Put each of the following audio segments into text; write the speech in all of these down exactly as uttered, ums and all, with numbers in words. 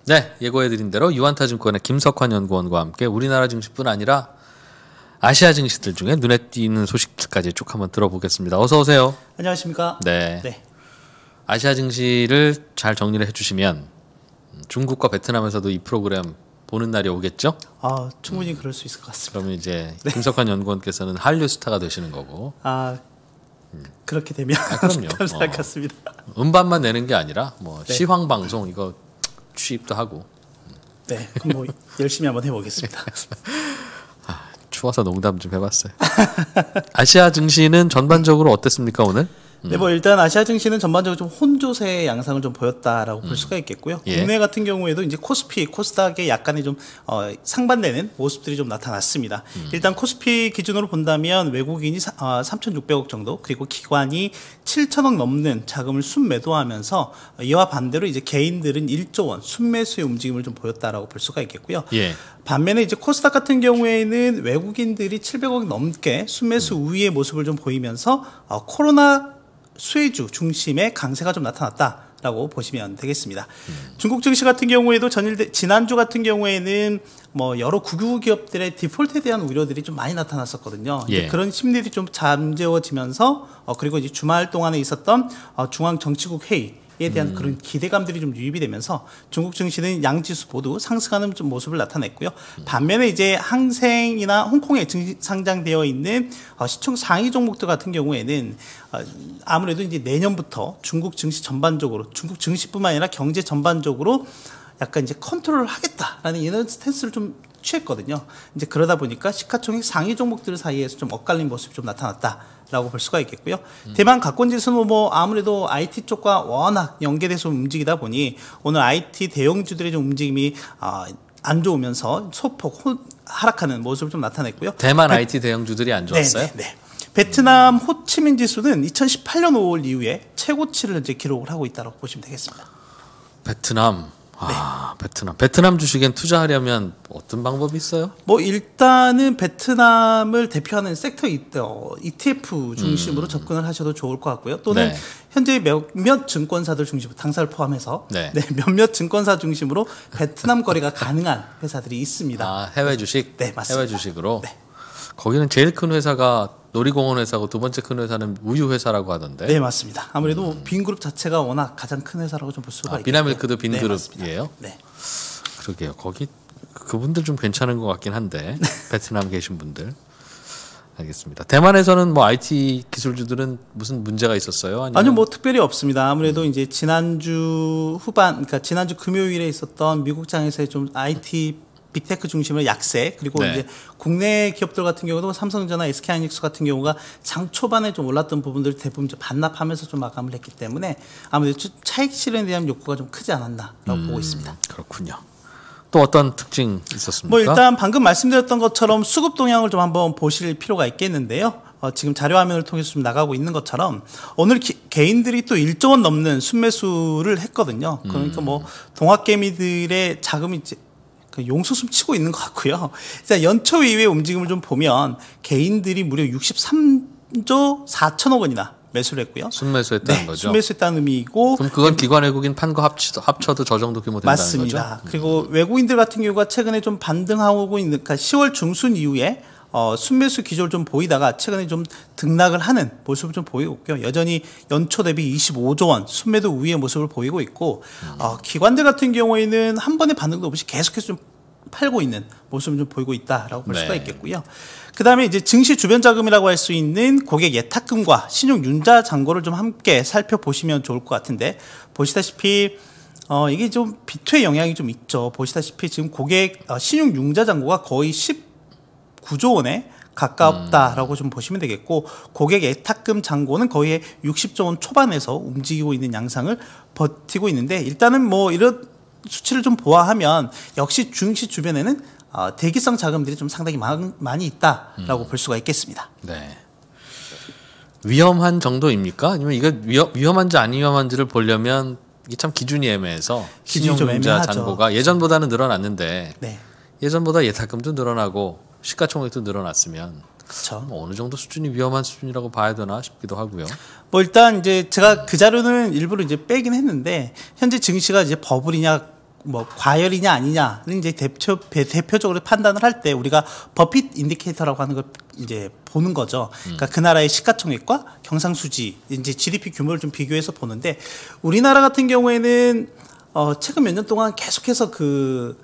네, 예고해드린 대로 유한타증권의 김석환 연구원과 함께 우리나라 증시뿐 아니라 아시아 증시들 중에 눈에 띄는 소식들까지 쭉 한번 들어보겠습니다. 어서 오세요. 안녕하십니까. 네. 네. 아시아 증시를 잘 정리를 해주시면 중국과 베트남에서도 이 프로그램 보는 날이 오겠죠? 아, 충분히 음. 그럴 수 있을 것 같습니다. 그러면 이제 네. 김석환 연구원께서는 한류 스타가 되시는 거고. 아, 음. 그렇게 되면 아, 그럼요. 감사할 것 같습니다. 어, 음반만 내는 게 아니라 뭐 네. 시황 방송 이거 취입도 하고. 네, 그럼 뭐 열심히 한번 해보겠습니다. 아, 추워서 농담 좀 해봤어요. 아시아 증시는 전반적으로 어땠습니까 오늘? 네, 뭐 일단 아시아 증시는 전반적으로 좀 혼조세의 양상을 좀 보였다라고 음. 볼 수가 있겠고요. 예. 국내 같은 경우에도 이제 코스피, 코스닥에 약간의 좀 어, 상반되는 모습들이 좀 나타났습니다. 음. 일단 코스피 기준으로 본다면 외국인이 사, 어, 삼천육백억 정도, 그리고 기관이 칠천억 넘는 자금을 순매도하면서 이와 반대로 이제 개인들은 일조 원 순매수의 움직임을 좀 보였다라고 볼 수가 있겠고요. 예. 반면에 이제 코스닥 같은 경우에는 외국인들이 칠백억 넘게 순매수 음. 우위의 모습을 좀 보이면서 어, 코로나 수혜주 중심의 강세가 좀 나타났다라고 보시면 되겠습니다. 음. 중국 증시 같은 경우에도 전일 지난주 같은 경우에는 뭐 여러 국유 기업들의 디폴트에 대한 우려들이 좀 많이 나타났었거든요. 예. 그런 심리들이 좀 잠재워지면서 어 그리고 이제 주말 동안에 있었던 어 중앙 정치국 회의 에 대한 음. 그런 기대감들이 좀 유입이 되면서 중국 증시는 양지수 모두 상승하는 좀 모습을 나타냈고요. 음. 반면에 이제 항생이나 홍콩에 증시 상장되어 있는 어, 시총 상위 종목들 같은 경우에는 어, 아무래도 이제 내년부터 중국 증시 전반적으로 중국 증시뿐만 아니라 경제 전반적으로 약간 이제 컨트롤을 하겠다라는 이런 스탠스를 좀 취했거든요. 이제 그러다 보니까 시가총액 상위 종목들 사이에서 좀 엇갈린 모습이 좀 나타났다라고 볼 수가 있겠고요. 음. 대만 가권지수는 뭐 아무래도 아이티 쪽과 워낙 연계돼서 움직이다 보니 오늘 아이티 대형주들의 좀 움직임이 어, 안 좋으면서 소폭 호, 하락하는 모습을 좀 나타냈고요. 대만 베, 아이티 대형주들이 안 좋았어요? 네, 네. 베트남 호치민 지수는 이천십팔 년 오월 이후에 최고치를 이제 기록을 하고 있다고 보시면 되겠습니다. 베트남. 아, 네. 베트남. 베트남 주식엔 투자하려면 어떤 방법이 있어요? 뭐 일단은 베트남을 대표하는 섹터 이티에프 중심으로 음. 접근을 하셔도 좋을 것 같고요. 또는 네. 현재 몇몇 증권사들 중심으로 당사를 포함해서 네. 네, 몇몇 증권사 중심으로 베트남 거래가 가능한 회사들이 있습니다. 아, 해외 주식? 네, 맞습니다. 해외 주식으로? 네. 거기는 제일 큰 회사가 놀이공원 회사고 두 번째 큰 회사는 우유 회사라고 하던데. 네, 맞습니다. 아무래도 음. 빈그룹 자체가 워낙 가장 큰 회사라고 좀 볼 수가 아, 있고. 비나밀크도 빈그룹이에요? 네, 네. 그러게요. 거기 그분들 좀 괜찮은 것 같긴 한데 베트남 계신 분들. 알겠습니다. 대만에서는 뭐 아이티 기술주들은 무슨 문제가 있었어요? 아니면? 아니요, 뭐 특별히 없습니다. 아무래도 음. 이제 지난주 후반, 그러니까 지난주 금요일에 있었던 미국장에서의 좀 아이티 빅테크 중심으로 약세, 그리고 네. 이제 국내 기업들 같은 경우도 삼성전자, 에스케이하이닉스 같은 경우가 장 초반에 좀 올랐던 부분들을 대부분 이제 반납하면서 좀 마감을 했기 때문에 아무래도 차익 실현에 대한 욕구가 좀 크지 않았나라고 음, 보고 있습니다. 그렇군요. 또 어떤 특징 있었습니까? 뭐 일단 방금 말씀드렸던 것처럼 수급 동향을 좀 한번 보실 필요가 있겠는데요. 어, 지금 자료 화면을 통해서 좀 나가고 있는 것처럼 오늘 기, 개인들이 또 일조 원 넘는 순매수를 했거든요. 그러니까 음. 뭐 동학개미들의 자금이 이제 용수숨 치고 있는 것 같고요. 연초 이후의 움직임을 좀 보면 개인들이 무려 육십삼조 사천억 원이나 매수를 했고요. 순매수했다는 네, 거죠. 순매수했다는 의미이고. 그럼 그건 기관 외국인 판 거 합쳐도, 합쳐도 저 정도 규모 된다는 맞습니다. 거죠? 맞습니다. 그리고 음. 외국인들 같은 경우가 최근에 좀 반등하고 있는, 그러니까 시월 중순 이후에 어, 순매수 기조를 좀 보이다가 최근에 좀 등락을 하는 모습을 좀 보이고 있고요. 여전히 연초 대비 이십오조 원 순매도 우위의 모습을 보이고 있고 음. 어, 기관들 같은 경우에는 한 번의 반등도 없이 계속해서 좀 팔고 있는 모습을 좀 보이고 있다라고 볼 네. 수가 있겠고요. 그 다음에 이제 증시 주변 자금이라고 할 수 있는 고객 예탁금과 신용 융자 잔고를 좀 함께 살펴보시면 좋을 것 같은데 보시다시피 어, 이게 좀 비투의 영향이 좀 있죠. 보시다시피 지금 고객 어, 신용 융자 잔고가 거의 십구조 원에 가깝다라고 음. 좀 보시면 되겠고 고객 예탁금 잔고는 거의 육십조 원 초반에서 움직이고 있는 양상을 버티고 있는데 일단은 뭐 이런 수치를 좀 보아하면 역시 증시 주변에는 어, 대기성 자금들이 좀 상당히 많, 많이 있다라고 음. 볼 수가 있겠습니다. 네. 위험한 정도입니까? 아니면 이거 위험, 위험한지 안 위험한지를 보려면 이게 참 기준이 애매해서 신용융자 잔고가 예전보다는 늘어났는데 네. 예전보다 예탁금도 늘어나고 시가총액도 늘어났으면 그렇죠. 뭐 어느 정도 수준이 위험한 수준이라고 봐야 되나 싶기도 하고요. 뭐 일단 이제 제가 그 자료는 일부러 이제 빼긴 했는데 현재 증시가 이제 버블이냐 뭐 과열이냐 아니냐는 이제 대표 대표적으로 판단을 할 때 우리가 버핏 인디케이터라고 하는 걸 이제 보는 거죠. 그러니까 음. 그 나라의 시가총액과 경상수지 이제 지디피 규모를 좀 비교해서 보는데 우리나라 같은 경우에는 어 최근 몇 년 동안 계속해서 그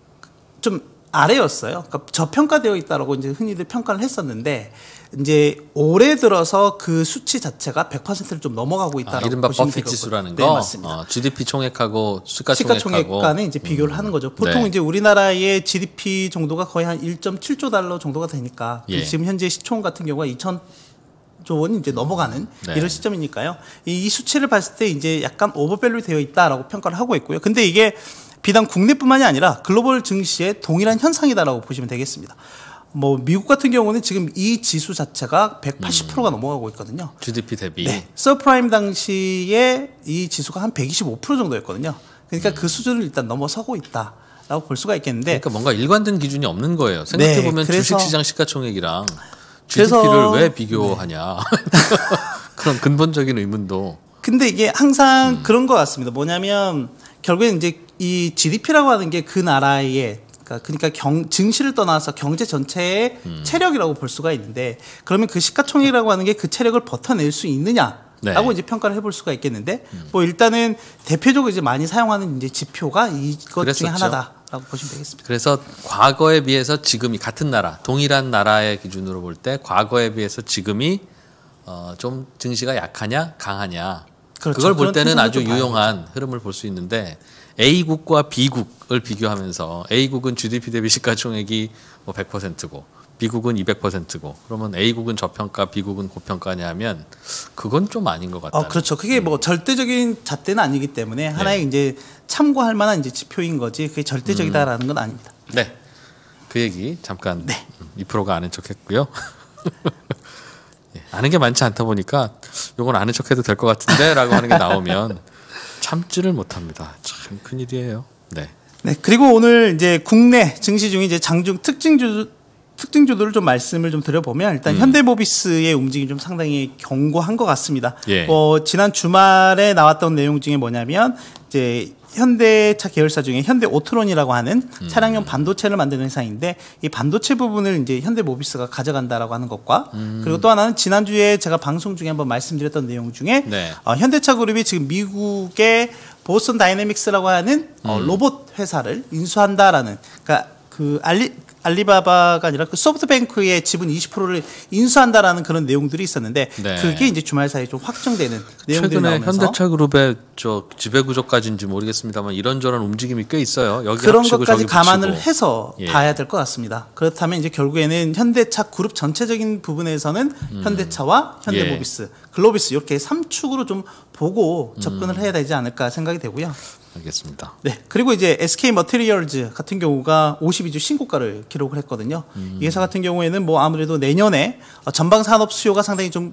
좀 아래였어요. 그러니까 저평가되어 있다라고 이제 흔히들 평가를 했었는데 이제 올해 들어서 그 수치 자체가 백 퍼센트를 좀 넘어가고 있다라고 아, 이른바 보시면 버핏 지수라는 네, 거. 맞습니다. 어, 지디피 총액하고 시가총액하고 시가총액과는 이제 비교를 음. 하는 거죠. 보통 네. 이제 우리나라의 지디피 정도가 거의 한 일 점 칠조 달러 정도가 되니까 예. 지금 현재 시총 같은 경우가 이천조 원이 이제 넘어가는 네. 이런 시점이니까요. 이, 이 수치를 봤을 때 이제 약간 오버밸류 되어 있다라고 평가를 하고 있고요. 근데 이게 비단 국내뿐만이 아니라 글로벌 증시의 동일한 현상이다라고 보시면 되겠습니다. 뭐 미국 같은 경우는 지금 이 지수 자체가 백팔십 퍼센트가 음. 넘어가고 있거든요. 지디피 대비. 네. 서프라임 당시에 이 지수가 한 백이십오 퍼센트 정도였거든요. 그러니까 음. 그 수준을 일단 넘어서고 있다라고 볼 수가 있겠는데. 그러니까 뭔가 일관된 기준이 없는 거예요. 생각해 보면 네, 주식시장 시가총액이랑 지디피를 왜 비교하냐. 네. 그런 근본적인 의문도. 근데 이게 항상 음. 그런 것 같습니다. 뭐냐면 결국엔 이제 이 지디피라고 하는 게 그 나라의 그러니까 경, 증시를 떠나서 경제 전체의 음. 체력이라고 볼 수가 있는데 그러면 그 시가총액이라고 하는 게 그 체력을 버텨낼 수 있느냐라고 네. 이제 평가를 해볼 수가 있겠는데 음. 뭐 일단은 대표적으로 이제 많이 사용하는 이제 지표가 이것 그랬었죠. 중에 하나다라고 보시면 되겠습니다. 그래서 과거에 비해서 지금이 같은 나라, 동일한 나라의 기준으로 볼 때 과거에 비해서 지금이 어, 좀 증시가 약하냐, 강하냐. 그렇죠. 그걸 볼 때는 아주 유용한 흐름을 볼 수 있는데 A국과 B국을 비교하면서 A국은 지디피 대비 시가총액이 뭐 백 퍼센트고 B국은 이백 퍼센트고 그러면 A국은 저평가, B국은 고평가냐 하면 그건 좀 아닌 것 같다. 어, 그렇죠. 그게 뭐 절대적인 잣대는 아니기 때문에 하나의 네. 이제 참고할 만한 이제 지표인 거지 그게 절대적이다라는 건 아닙니다. 네. 그 얘기 잠깐 네. 이 프로가 아는 척했고요. 아는 게 많지 않다 보니까 요건 아는 척해도 될 것 같은데라고 하는 게 나오면 참지를 못합니다. 참 큰일이에요. 네. 네. 그리고 오늘 이제 국내 증시 중에 이제 장중 특징주 특징주들을 좀 말씀을 좀 드려보면 일단 음. 현대모비스의 움직임이 좀 상당히 견고한 것 같습니다. 예. 어, 지난 주말에 나왔던 내용 중에 뭐냐면 이제 현대차 계열사 중에 현대오토론이라고 하는 음. 차량용 반도체를 만드는 회사인데 이 반도체 부분을 이제 현대모비스가 가져간다라고 하는 것과 음. 그리고 또 하나는 지난주에 제가 방송 중에 한번 말씀드렸던 내용 중에 네. 어, 현대차 그룹이 지금 미국의 보스턴 다이내믹스라고 하는 음. 어, 로봇 회사를 인수한다라는 그러니까 그 알리 알리바바가 아니라 그 소프트뱅크의 지분 이십 퍼센트를 인수한다라는 그런 내용들이 있었는데 네. 그게 이제 주말 사이에 좀 확정되는 내용들이 최근에 나오면서 현대차 그룹의 저 지배 구조까지인지 모르겠습니다만 이런저런 움직임이 꽤 있어요. 여기 그런 합치고 것까지 저기 감안을 붙이고. 해서 예. 봐야 될 것 같습니다. 그렇다면 이제 결국에는 현대차 그룹 전체적인 부분에서는 음. 현대차와 현대모비스, 예. 글로비스 이렇게 삼축으로 좀 보고 접근을 음. 해야 되지 않을까 생각이 되고요. 알겠습니다. 네. 그리고 이제 에스케이 머티리얼즈 같은 경우가 오십이 주 신고가를 기록을 했거든요. 음. 이 회사 같은 경우에는 뭐 아무래도 내년에 전방 산업 수요가 상당히 좀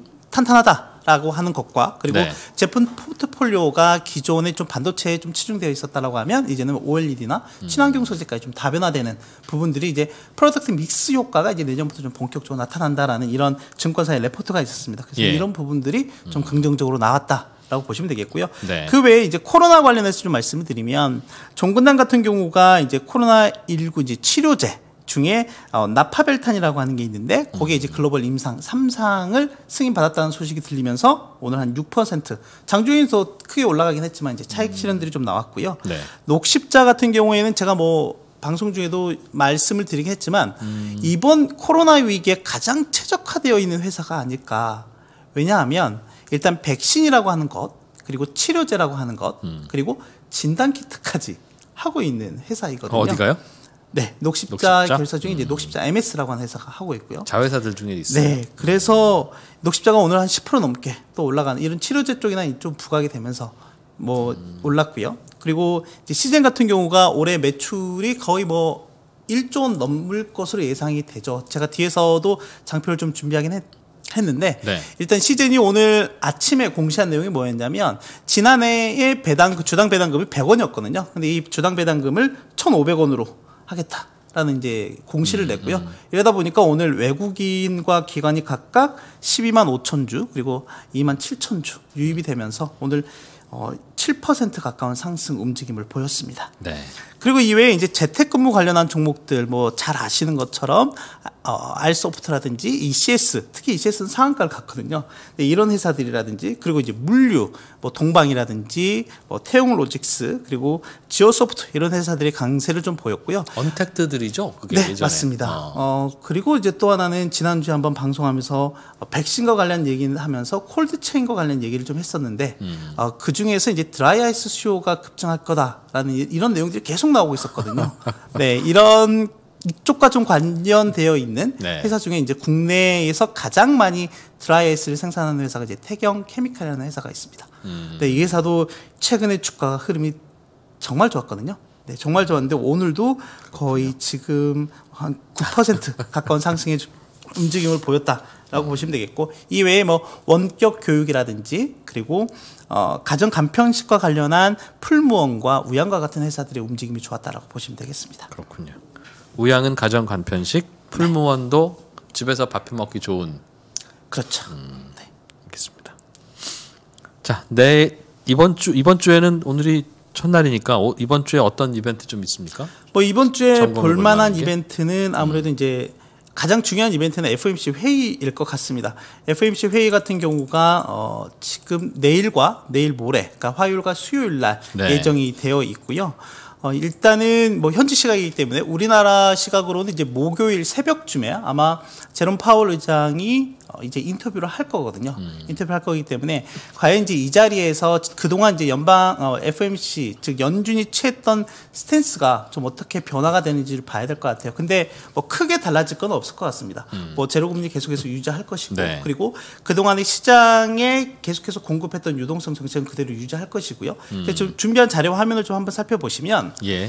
탄탄하다라고 하는 것과 그리고 네. 제품 포트폴리오가 기존에 좀 반도체에 좀 치중되어 있었다라고 하면 이제는 오엘이디나 음. 친환경 소재까지 좀 다변화되는 부분들이 이제 프로덕트 믹스 효과가 이제 내년부터 좀 본격적으로 나타난다라는 이런 증권사의 레포트가 있었습니다. 그래서 예. 이런 부분들이 좀 음. 긍정적으로 나왔다. 라고 보시면 되겠고요. 네. 그 외에 이제 코로나 관련해서 좀 말씀을 드리면 종근당 같은 경우가 이제 코로나 십구 이제 치료제 중에 어, 나파벨탄이라고 하는 게 있는데 거기에 이제 글로벌 임상 삼 상을 승인받았다는 소식이 들리면서 오늘 한 육 퍼센트 장중에서 크게 올라가긴 했지만 이제 차익 실현들이 좀 나왔고요. 네. 녹십자 같은 경우에는 제가 뭐 방송 중에도 말씀을 드리긴 했지만 음. 이번 코로나 위기에 가장 최적화되어 있는 회사가 아닐까. 왜냐하면 일단 백신이라고 하는 것, 그리고 치료제라고 하는 것, 음. 그리고 진단키트까지 하고 있는 회사이거든요. 어, 어디가요? 네, 녹십자, 녹십자? 결사 중에 음. 이제 녹십자 엠에스라고 하는 회사가 하고 있고요. 자회사들 중에 있어요. 네, 그래서 녹십자가 오늘 한 십 퍼센트 넘게 또 올라가는 이런 치료제 쪽이나 좀 부각이 되면서 뭐 음. 올랐고요. 그리고 이제 시젠 같은 경우가 올해 매출이 거의 뭐 일조 원 넘을 것으로 예상이 되죠. 제가 뒤에서도 장표를 좀 준비하긴 했. 했는데 네. 일단 시젠이 오늘 아침에 공시한 내용이 뭐였냐면 지난해에 배당 주당 배당금이 백 원이었거든요. 근데 이 주당 배당금을 천오백 원으로 하겠다라는 이제 공시를 음, 냈고요. 음. 이러다 보니까 오늘 외국인과 기관이 각각 십이만 오천 주 그리고 이만 칠천 주 유입이 되면서 오늘 어, 칠 퍼센트 가까운 상승 움직임을 보였습니다. 네. 그리고 이외에 이제 재택근무 관련한 종목들 뭐 잘 아시는 것처럼 어, 알소프트라든지 이씨에스, 특히 이씨에스는 상한가를 갔거든요. 네, 이런 회사들이라든지 그리고 이제 물류, 뭐 동방이라든지 뭐 태용로직스 그리고 지오소프트 이런 회사들이 강세를 좀 보였고요. 언택트들이죠, 그게 네, 예전에. 맞습니다. 어. 어, 그리고 이제 또 하나는 지난주에 한번 방송하면서 백신과 관련 얘기를 하면서 콜드체인과 관련 얘기를 좀 했었는데 음. 어, 그 중에서 이제 드라이아이스 수요가 급증할 거다라는 이런 내용들이 계속 나오고 있었거든요. 네, 이런 이쪽과 좀 관련되어 있는 네. 회사 중에 이제 국내에서 가장 많이 드라이아이스를 생산하는 회사가 이제 태경 케미칼이라는 회사가 있습니다. 음. 네, 이 회사도 최근에 주가 흐름이 정말 좋았거든요. 네, 정말 좋았는데 오늘도 거의 지금 한 구 퍼센트 가까운 상승의 움직임을 보였다라고 음. 보시면 되겠고, 이 외에 뭐 원격 교육이라든지 그리고 어, 가정 간편식과 관련한 풀무원과 우양과 같은 회사들의 움직임이 좋았다라고 보시면 되겠습니다. 그렇군요. 우양은 가정 간편식, 풀무원도 네. 집에서 밥 해 먹기 좋은. 그렇죠. 음, 네. 알겠습니다. 자, 내 이번 주 이번 주에는 오늘이 첫날이니까 오, 이번 주에 어떤 이벤트 좀 있습니까? 뭐 이번 주에 볼 만한 이벤트는 아무래도 음. 이제 가장 중요한 이벤트는 에프오엠씨 회의일 것 같습니다. 에프오엠씨 회의 같은 경우가 어, 지금 내일과 내일 모레, 그러니까 화요일과 수요일 날 네. 예정이 되어 있고요. 어, 일단은 뭐 현지 시각이기 때문에 우리나라 시각으로는 이제 목요일 새벽쯤에 아마 제롬 파월 의장이 어, 이제 인터뷰를 할 거거든요. 음. 인터뷰를 할 거기 때문에 과연 이제 이 자리에서 그동안 이제 연방 어, 에프오엠씨 즉 연준이 취했던 스탠스가 좀 어떻게 변화가 되는지를 봐야 될 것 같아요. 근데 뭐 크게 달라질 건 없을 것 같습니다. 음. 뭐 제로금리 계속해서 유지할 것이고 네. 그리고 그동안의 시장에 계속해서 공급했던 유동성 정책은 그대로 유지할 것이고요. 음. 좀 준비한 자료 화면을 좀 한번 살펴보시면 예.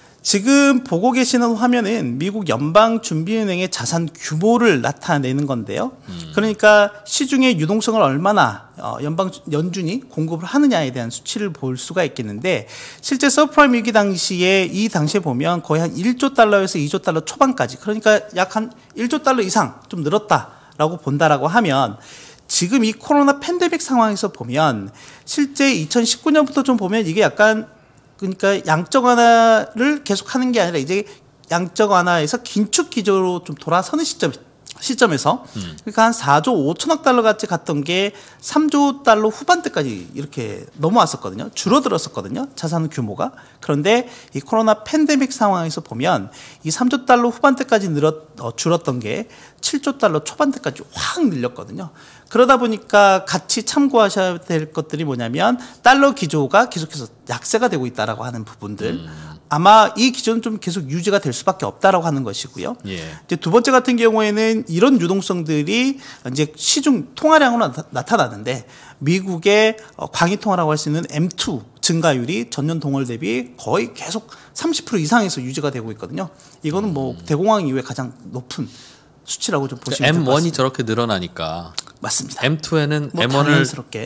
지금 보고 계시는 화면은 미국 연방준비은행의 자산 규모를 나타내는 건데요. 음. 그러니까 시중에 유동성을 얼마나 연방 연준이 공급을 하느냐에 대한 수치를 볼 수가 있겠는데, 실제 서프라임 위기 당시에 이 당시에 보면 거의 한 일조 달러에서 이조 달러 초반까지, 그러니까 약 한 일조 달러 이상 좀 늘었다라고 본다라고 하면, 지금 이 코로나 팬데믹 상황에서 보면 실제 이천십구 년부터 좀 보면 이게 약간 그러니까 양적 완화를 계속하는 게 아니라 이제 양적 완화에서 긴축 기조로 좀 돌아서는 시점 시점에서 음. 그러니까 한 사조 오천억 달러까지 갔던 게 삼조 달러 후반대까지 이렇게 넘어왔었거든요. 줄어들었었거든요. 자산 규모가. 그런데 이 코로나 팬데믹 상황에서 보면 이 삼조 달러 후반대까지 늘었 어, 줄었던 게 칠조 달러 초반대까지 확 늘렸거든요. 그러다 보니까 같이 참고하셔야 될 것들이 뭐냐면 달러 기조가 계속해서 약세가 되고 있다라고 하는 부분들. 음. 아마 이 기조는 좀 계속 유지가 될 수밖에 없다라고 하는 것이고요. 예. 이제 두 번째 같은 경우에는 이런 유동성들이 이제 시중 통화량으로 나타, 나타나는데 미국의 광의 통화라고 할 수 있는 엠 투 증가율이 전년 동월 대비 거의 계속 삼십 퍼센트 이상에서 유지가 되고 있거든요. 이거는 뭐 음. 대공황 이후에 가장 높은 수치라고 좀 보시면 될 것 같습니다. 엠 원이 저렇게 늘어나니까 맞습니다. 엠 투에는 뭐 엠 원을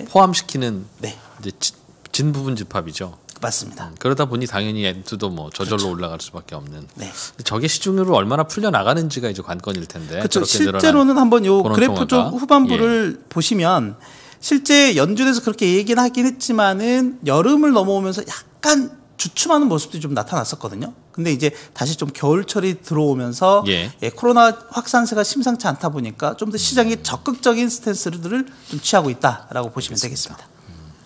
포함시키는 네. 이제 진 부분 집합이죠. 맞습니다. 음, 그러다 보니 당연히 엠 투도 뭐 저절로 그렇죠. 올라갈 수밖에 없는. 네. 저게 시중으로 얼마나 풀려 나가는지가 이제 관건일 텐데. 그렇죠. 실제로는 한번 요 그래프 좀 후반부를 예. 보시면 실제 연준에서 그렇게 얘기는 하긴 했지만은 여름을 넘어오면서 약간 주춤하는 모습들이 좀 나타났었거든요. 근데 이제 다시 좀 겨울철이 들어오면서 예. 예, 코로나 확산세가 심상치 않다 보니까 좀 더 시장이 음. 적극적인 스탠스를 좀 취하고 있다라고 보시면 알겠습니다. 되겠습니다.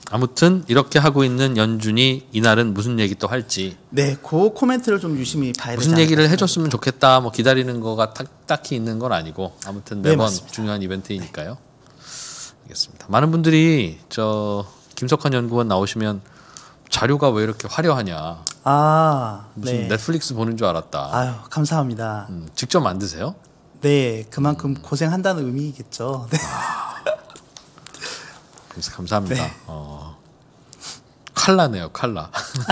아무튼 이렇게 하고 있는 연준이 이날은 무슨 얘기 또 할지. 네, 그 코멘트를 좀 유심히 봐야 되지 무슨 얘기를 해줬으면 좋겠다. 뭐 기다리는 거가 딱, 딱히 있는 건 아니고 아무튼 매번 네, 중요한 이벤트이니까요. 네. 알겠습니다. 많은 분들이 저 김석환 연구원 나오시면 자료가 왜 이렇게 화려하냐. 아, 무슨 네. 넷플릭스 보는 줄 알았다. 아유, 감사합니다. 음, 직접 만드세요? 네, 그만큼 음. 고생한다는 의미겠죠. 네. 아. 감사합니다. 네. 어, 칼라네요, 칼라.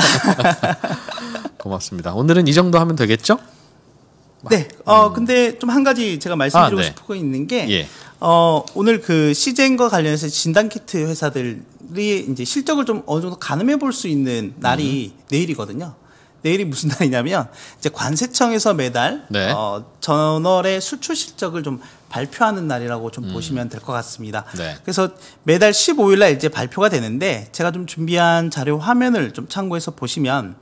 고맙습니다. 오늘은 이 정도 하면 되겠죠? 네. 어, 음. 근데 좀 한 가지 제가 말씀드리고 아, 네. 싶고 있는 게, 예. 어, 오늘 그 시젠과 관련해서 진단키트 회사들이 이제 실적을 좀 어느 정도 가늠해 볼 수 있는 날이 음. 내일이거든요. 내일이 무슨 날이냐면 이제 관세청에서 매달 네. 어, 전월의 수출 실적을 좀 발표하는 날이라고 좀 음. 보시면 될 것 같습니다. 네. 그래서 매달 십오일 날 이제 발표가 되는데 제가 좀 준비한 자료 화면을 좀 참고해서 보시면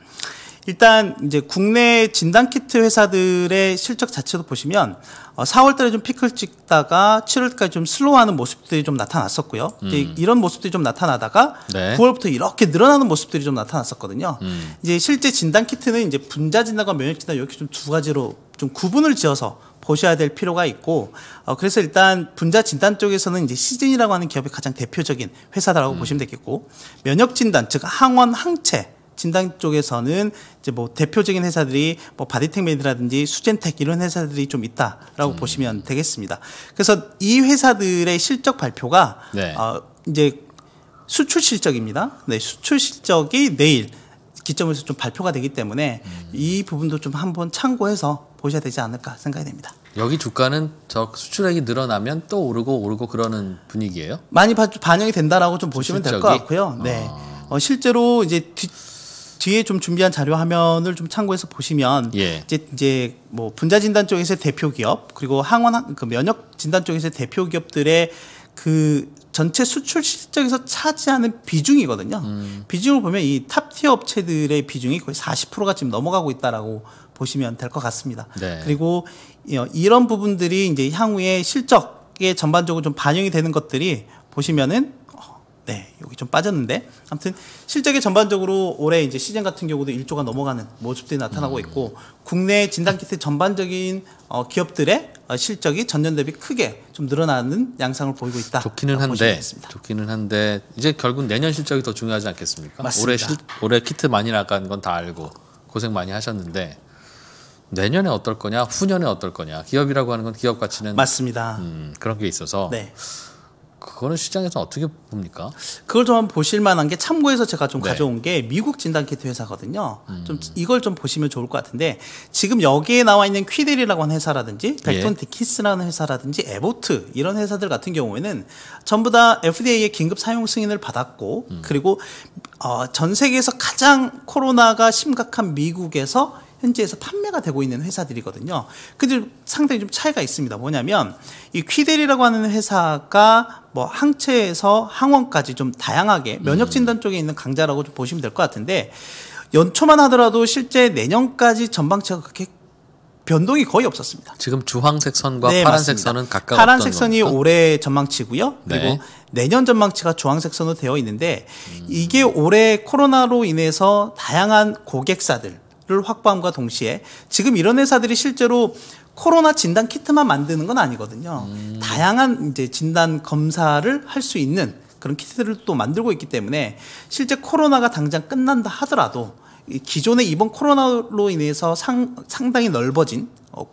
일단 이제 국내 진단키트 회사들의 실적 자체도 보시면 어, 사월 달에 좀 피크를 찍다가 칠월까지 좀 슬로우하는 모습들이 좀 나타났었고요. 음. 이제 이런 모습들이 좀 나타나다가 네. 구월부터 이렇게 늘어나는 모습들이 좀 나타났었거든요. 음. 이제 실제 진단키트는 이제 분자 진단과 면역 진단 이렇게 좀 두 가지로 좀 구분을 지어서 보셔야 될 필요가 있고, 어, 그래서 일단 분자 진단 쪽에서는 이제 시즌이라고 하는 기업이 가장 대표적인 회사다라고 음. 보시면 되겠고, 면역 진단, 즉 항원, 항체 진단 쪽에서는 이제 뭐 대표적인 회사들이 뭐 바디텍메드라든지 수젠텍 이런 회사들이 좀 있다라고 음. 보시면 되겠습니다. 그래서 이 회사들의 실적 발표가 네. 어, 이제 수출 실적입니다. 네, 수출 실적이 내일 기점에서 좀 발표가 되기 때문에 음. 이 부분도 좀 한번 참고해서 보셔야 되지 않을까 생각이 됩니다. 여기 주가는 저 수출액이 늘어나면 또 오르고 오르고 그러는 분위기예요? 많이 바, 반영이 된다라고 좀 보시면 될 것 같고요. 네, 어. 어, 실제로 이제 뒤, 뒤에 좀 준비한 자료 화면을 좀 참고해서 보시면 예. 이제 이제 뭐 분자 진단 쪽에서 대표 기업 그리고 항원 그 면역 진단 쪽에서 대표 기업들의 그 전체 수출 실적에서 차지하는 비중이거든요. 음. 비중을 보면 이 탑티어 업체들의 비중이 거의 사십 퍼센트가 지금 넘어가고 있다라고 보시면 될 것 같습니다. 네. 그리고 이런 부분들이 이제 향후에 실적에 전반적으로 좀 반영이 되는 것들이 보시면은 네, 여기 좀 빠졌는데 아무튼 실적이 전반적으로 올해 이제 시즌 같은 경우도 일조가 넘어가는 모습들이 나타나고 있고 국내 진단키트 전반적인 어, 기업들의 어, 실적이 전년 대비 크게 좀 늘어나는 양상을 보이고 있다. 좋기는 한데 좋기는 한데 이제 결국 내년 실적이 더 중요하지 않겠습니까? 맞습니다. 올해 실, 올해 키트 많이 나간 건 다 알고 고생 많이 하셨는데 내년에 어떨 거냐, 후년에 어떨 거냐. 기업이라고 하는 건 기업 가치는 맞습니다. 음, 그런 게 있어서. 네. 그거는 시장에서 어떻게 봅니까? 그걸 좀 보실 만한 게 참고해서 제가 좀 네. 가져온 게 미국 진단키트 회사거든요. 음. 좀 이걸 좀 보시면 좋을 것 같은데 지금 여기에 나와 있는 퀴델이라고 하는 회사라든지 벡톤 예. 디키스라는 회사라든지 에보트 이런 회사들 같은 경우에는 전부 다 에프디에이의 긴급 사용 승인을 받았고 음. 그리고 어, 전 세계에서 가장 코로나가 심각한 미국에서 현지에서 판매가 되고 있는 회사들이거든요. 근데 상당히 좀 차이가 있습니다. 뭐냐면 이 퀴델이라고 하는 회사가 뭐 항체에서 항원까지 좀 다양하게 면역 진단 쪽에 있는 강자라고 좀 보시면 될 것 같은데 연초만 하더라도 실제 내년까지 전방치가 그렇게 변동이 거의 없었습니다. 지금 주황색 선과 네, 파란색 맞습니다. 선은 가까웠던 파란색 선이 겁니까? 올해 전망치고요. 네. 그리고 내년 전망치가 주황색 선으로 되어 있는데 음. 이게 올해 코로나로 인해서 다양한 고객사들 를 확보함과 동시에 지금 이런 회사들이 실제로 코로나 진단 키트만 만드는 건 아니거든요. 음. 다양한 이제 진단 검사를 할 수 있는 그런 키트들을 또 만들고 있기 때문에 실제 코로나가 당장 끝난다 하더라도 기존의 이번 코로나로 인해서 상, 상당히 넓어진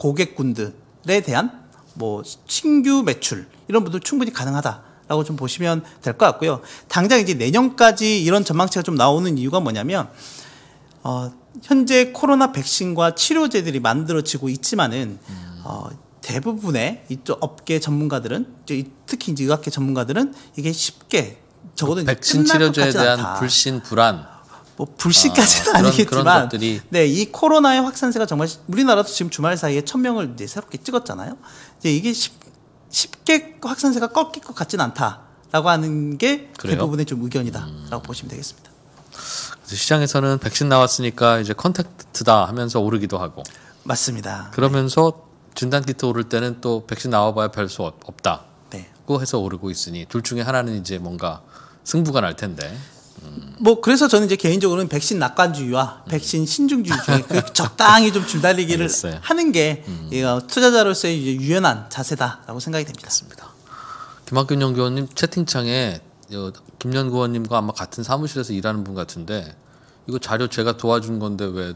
고객군들에 대한 뭐 신규 매출 이런 분들 충분히 가능하다라고 좀 보시면 될 것 같고요. 당장 이제 내년까지 이런 전망치가 좀 나오는 이유가 뭐냐면 어, 현재 코로나 백신과 치료제들이 만들어지고 있지만은 음. 어, 대부분의 이쪽 업계 전문가들은 특히 이제 의학계 전문가들은 이게 쉽게 적어도 백신 치료제에 대한 않다. 불신 불안 뭐 불신까지는 아, 아니겠지만 그런 것들이. 네, 이 코로나의 확산세가 정말 우리나라도 지금 주말 사이에 천 명을 이제 새롭게 찍었잖아요. 이제 이게 쉽, 쉽게 확산세가 꺾일 것 같지는 않다라고 하는 게 그래요? 대부분의 좀 의견이다라고 음. 보시면 되겠습니다. 시장에서는 백신 나왔으니까 이제 컨택트다 하면서 오르기도 하고 맞습니다. 그러면서 네. 진단키트 오를 때는 또 백신 나와봐야 별 수 없다고 네. 해서 오르고 있으니 둘 중에 하나는 이제 뭔가 승부가 날 텐데 음. 뭐 그래서 저는 이제 개인적으로는 백신 낙관주의와 음. 백신 신중주의 중에 그 적당히 좀 줄다리기를 알겠어요. 하는 게 음. 투자자로서의 이제 유연한 자세다라고 생각이 됩니다. 맞습니다. 김학균 연구원님 채팅창에 김연구 의원님과 아마 같은 사무실에서 일하는 분 같은데 이거 자료 제가 도와준 건데 왜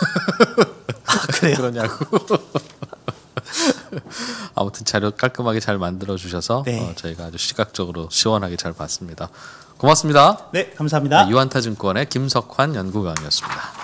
아, 그래요? 그러냐고. 아무튼 자료 깔끔하게 잘 만들어 주셔서 네. 어, 저희가 아주 시각적으로 시원하게 잘 봤습니다. 고맙습니다. 네, 감사합니다. 네, 유한타증권의 김석환 연구위원이었습니다.